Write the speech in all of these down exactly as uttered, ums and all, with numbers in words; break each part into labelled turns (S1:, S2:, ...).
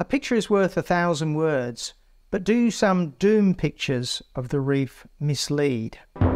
S1: A picture is worth a thousand words, but do some doom pictures of the reef mislead?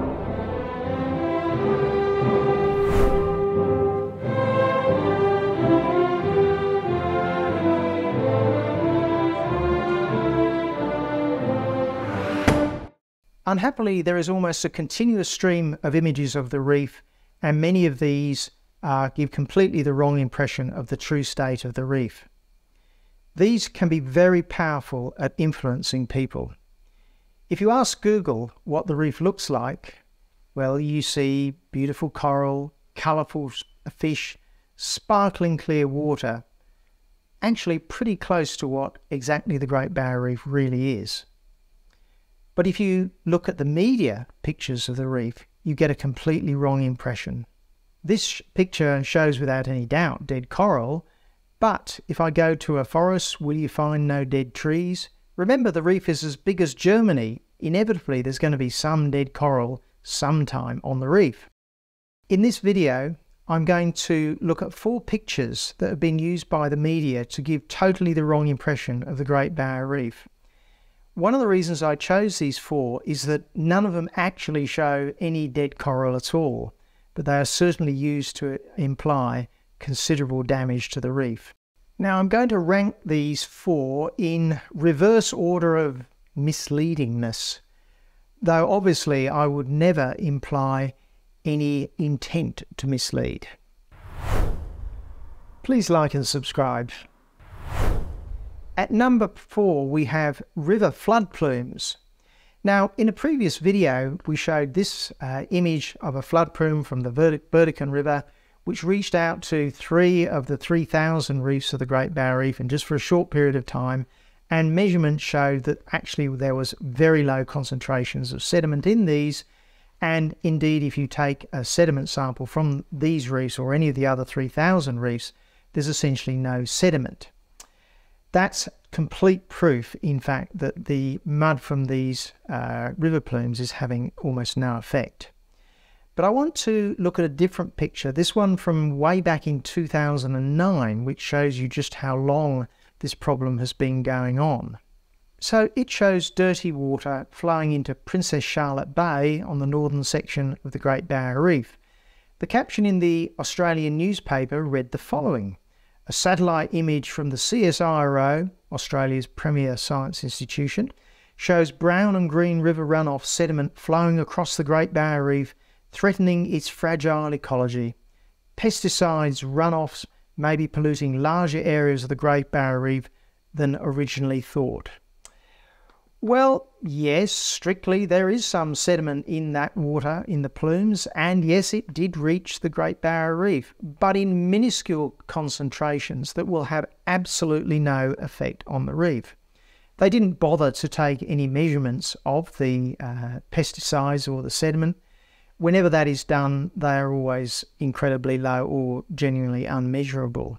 S1: Unhappily, there is almost a continuous stream of images of the reef, and many of these uh, give completely the wrong impression of the true state of the reef. These can be very powerful at influencing people. If you ask Google what the reef looks like, well, you see beautiful coral, colourful fish, sparkling clear water, actually pretty close to what exactly the Great Barrier Reef really is. But if you look at the media pictures of the reef, you get a completely wrong impression. This picture shows without any doubt dead coral, but if I go to a forest, will you find no dead trees? Remember, the reef is as big as Germany. Inevitably, there's going to be some dead coral sometime on the reef. In this video, I'm going to look at four pictures that have been used by the media to give totally the wrong impression of the Great Barrier Reef. One of the reasons I chose these four is that none of them actually show any dead coral at all, but they are certainly used to imply considerable damage to the reef. Now I'm going to rank these four in reverse order of misleadingness, though obviously I would never imply any intent to mislead. Please like and subscribe. At number four, we have river flood plumes. Now, in a previous video, we showed this uh, image of a flood plume from the Vertican River, which reached out to three of the three thousand reefs of the Great Barrier Reef in just for a short period of time, and measurements showed that actually there was very low concentrations of sediment in these, and indeed if you take a sediment sample from these reefs or any of the other three thousand reefs, there's essentially no sediment. That's complete proof, in fact, that the mud from these uh, river plumes is having almost no effect. But I want to look at a different picture, this one from way back in two thousand nine, which shows you just how long this problem has been going on. So it shows dirty water flowing into Princess Charlotte Bay on the northern section of the Great Barrier Reef. The caption in the Australian newspaper read the following: a satellite image from the C S I R O, Australia's premier science institution, shows brown and green river runoff sediment flowing across the Great Barrier Reef, threatening its fragile ecology. Pesticides runoffs may be polluting larger areas of the Great Barrier Reef than originally thought. Well, yes, strictly there is some sediment in that water in the plumes, and yes, it did reach the Great Barrier Reef, but in minuscule concentrations that will have absolutely no effect on the reef. They didn't bother to take any measurements of the uh, pesticides or the sediment. Whenever that is done, they are always incredibly low or genuinely unmeasurable.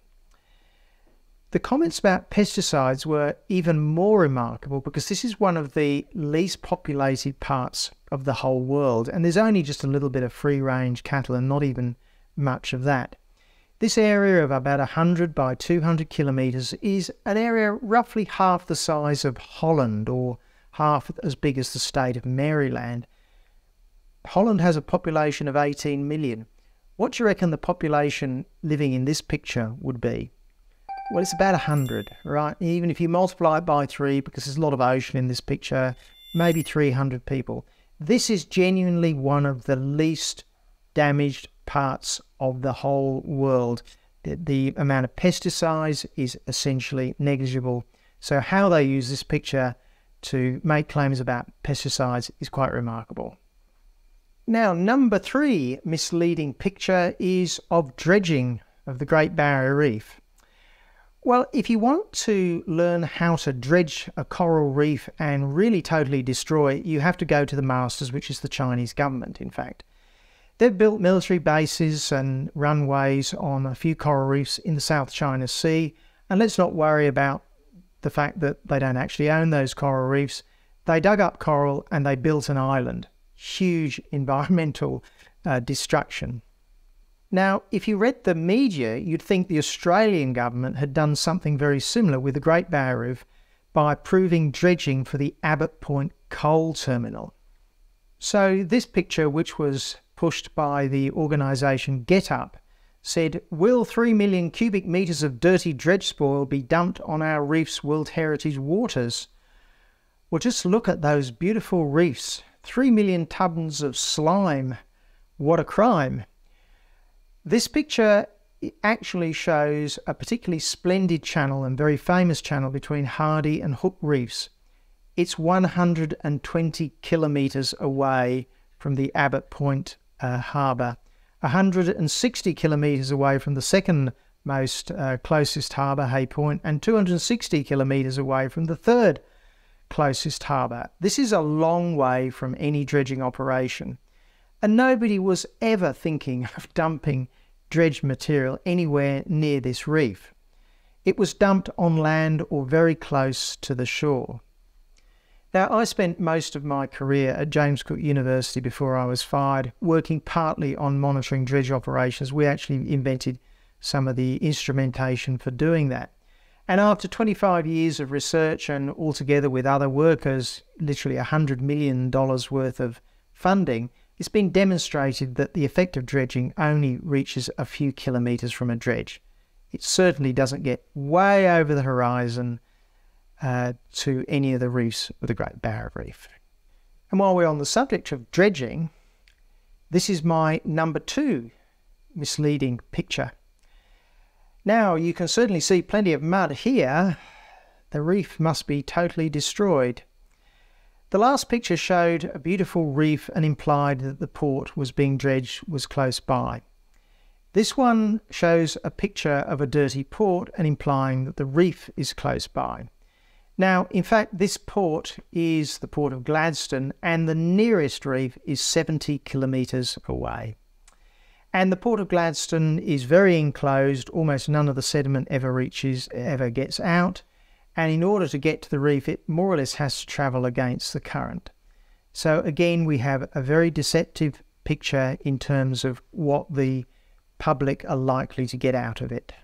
S1: The comments about pesticides were even more remarkable because this is one of the least populated parts of the whole world, and there's only just a little bit of free-range cattle and not even much of that. This area of about one hundred by two hundred kilometres is an area roughly half the size of Holland, or half as big as the state of Maryland. Holland has a population of eighteen million. What do you reckon the population living in this picture would be? Well, it's about one hundred, right? Even if you multiply it by three, because there's a lot of ocean in this picture, maybe three hundred people. This is genuinely one of the least damaged parts of the whole world. The, the amount of pesticides is essentially negligible. So how they use this picture to make claims about pesticides is quite remarkable. Now, number three misleading picture is of dredging of the Great Barrier Reef. Well, if you want to learn how to dredge a coral reef and really totally destroy it, you have to go to the masters, which is the Chinese government, in fact. They've built military bases and runways on a few coral reefs in the South China Sea, and let's not worry about the fact that they don't actually own those coral reefs. They dug up coral and they built an island. Huge environmental uh, destruction. Now, if you read the media, you'd think the Australian government had done something very similar with the Great Barrier Reef by approving dredging for the Abbott Point coal terminal. So this picture, which was pushed by the organisation Get Up, said, "Will three million cubic metres of dirty dredge spoil be dumped on our reef's World Heritage waters?" Well, just look at those beautiful reefs. Three million tonnes of slime. What a crime. This picture actually shows a particularly splendid channel and very famous channel between Hardy and Hook Reefs. It's one hundred twenty kilometres away from the Abbott Point uh, harbour, one hundred sixty kilometres away from the second most uh, closest harbour, Hay Point, and two hundred sixty kilometres away from the third closest harbour. This is a long way from any dredging operation, and nobody was ever thinking of dumping dredged material anywhere near this reef. It was dumped on land or very close to the shore. Now, I spent most of my career at James Cook University before I was fired, working partly on monitoring dredge operations. We actually invented some of the instrumentation for doing that. And after twenty-five years of research and altogether with other workers, literally one hundred million dollars worth of funding, it's been demonstrated that the effect of dredging only reaches a few kilometres from a dredge. It certainly doesn't get way over the horizon uh, to any of the reefs of the Great Barrier Reef. And while we're on the subject of dredging, this is my number two misleading picture. Now, you can certainly see plenty of mud here. The reef must be totally destroyed. The last picture showed a beautiful reef and implied that the port was being dredged was close by. This one shows a picture of a dirty port and implying that the reef is close by. Now, in fact, this port is the port of Gladstone, and the nearest reef is seventy kilometres away. And the port of Gladstone is very enclosed. Almost none of the sediment ever reaches, ever gets out. And in order to get to the reef, it more or less has to travel against the current. So again, we have a very deceptive picture in terms of what the public are likely to get out of it.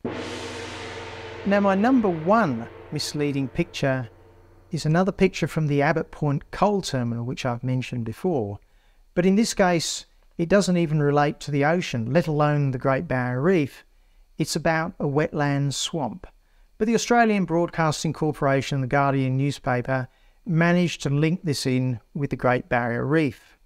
S1: Now, my number one misleading picture is another picture from the Abbott Point coal terminal, which I've mentioned before. But in this case, it doesn't even relate to the ocean, let alone the Great Barrier Reef. It's about a wetland swamp. But the Australian Broadcasting Corporation, the Guardian newspaper, managed to link this in with the Great Barrier Reef.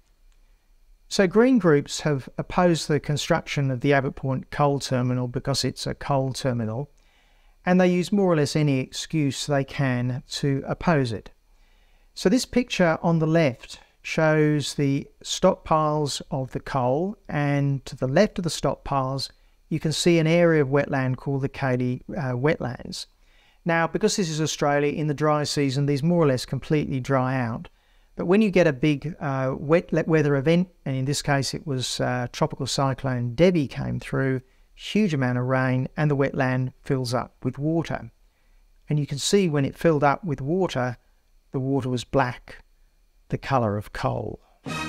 S1: So green groups have opposed the construction of the Abbott Point coal terminal because it's a coal terminal, and they use more or less any excuse they can to oppose it. So this picture on the left shows the stockpiles of the coal, and to the left of the stockpiles you can see an area of wetland called the Cayley uh, wetlands. Now, because this is Australia, in the dry season these more or less completely dry out. But when you get a big uh, wet weather event, and in this case it was uh, tropical cyclone Debbie came through, huge amount of rain, and the wetland fills up with water. And you can see when it filled up with water, the water was black, the colour of coal.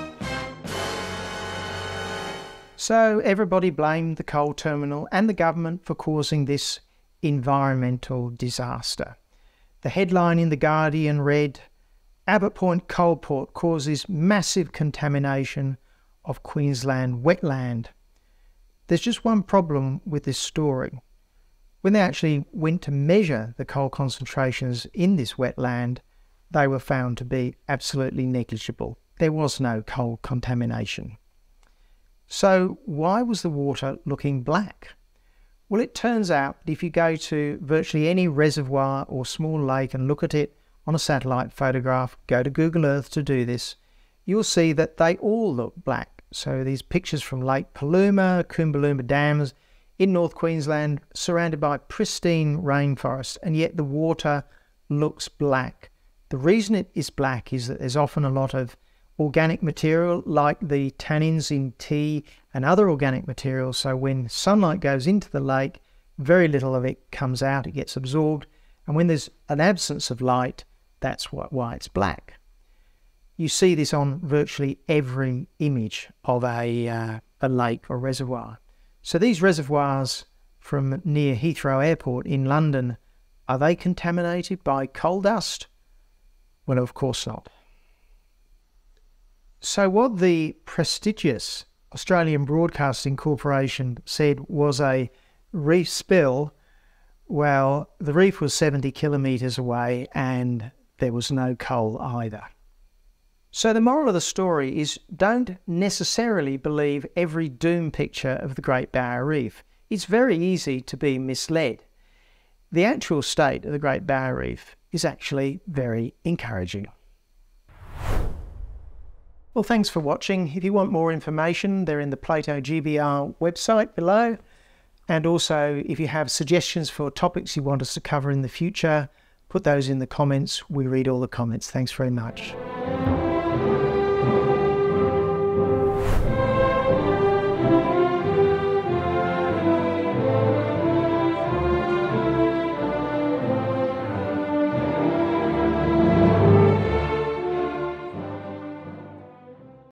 S1: So everybody blamed the coal terminal and the government for causing this environmental disaster. The headline in The Guardian read, "Abbott Point coal port causes massive contamination of Queensland wetland." There's just one problem with this story. When they actually went to measure the coal concentrations in this wetland, they were found to be absolutely negligible. There was no coal contamination. So why was the water looking black? Well, it turns out that if you go to virtually any reservoir or small lake and look at it on a satellite photograph, go to Google Earth to do this, you'll see that they all look black. So these pictures from Lake Paluma, Coombalooma Dams in North Queensland, surrounded by pristine rainforest, and yet the water looks black. The reason it is black is that there's often a lot of organic material like the tannins in tea and other organic materials, so when sunlight goes into the lake, very little of it comes out, it gets absorbed, and when there's an absence of light, that's what, why it's black. You see this on virtually every image of a uh, a lake or reservoir. So these reservoirs from near Heathrow Airport in London, are they contaminated by coal dust? Well, of course not. So what the prestigious Australian Broadcasting Corporation said was a reef spill, well, the reef was seventy kilometres away and there was no coal either. So the moral of the story is, don't necessarily believe every doom picture of the Great Barrier Reef. It's very easy to be misled. The actual state of the Great Barrier Reef is actually very encouraging. Well, thanks for watching. If you want more information, they're in the Plato G B R website below. And also, if you have suggestions for topics you want us to cover in the future, put those in the comments. We read all the comments. Thanks very much.